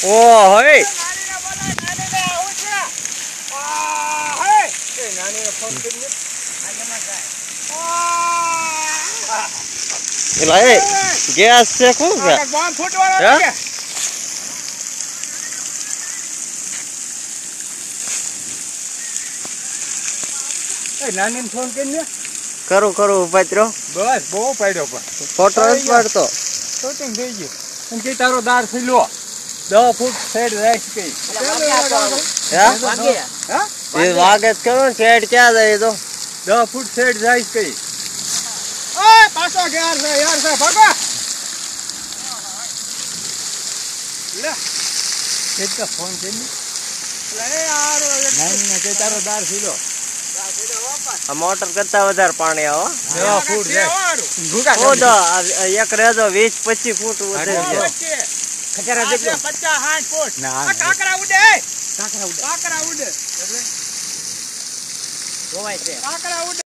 ઓ હે ગેસ છે શું છે નાની ફોન કરીને કરું પાત્રો બસ બહુ પાડ્યો પણ ફોટો નથી પાડતો શૂટિંગ થઈ ગયું એમ કે તારો દાર ખીલો 10 ફૂટ સાઈડ રાખ ગઈ એ વાગે કરો શેડ ક્યાં જાય તો 10 ફૂટ સાઈડ રાખ ગઈ ઓય પાછો યાર છે ભાગો લે કેટલા ફોન કરીને લે યાર નાની કે તારો દાર ખીલો આ મોટર કરતા વધારે પાણી આવો 10 ફૂટ એક રેજો 20-25 ફૂટ વધે છે ખતરા દેખો 50-60 ફૂટ આ કાકરા ઉડે એટલે જોવાય છે કાકરા ઉડે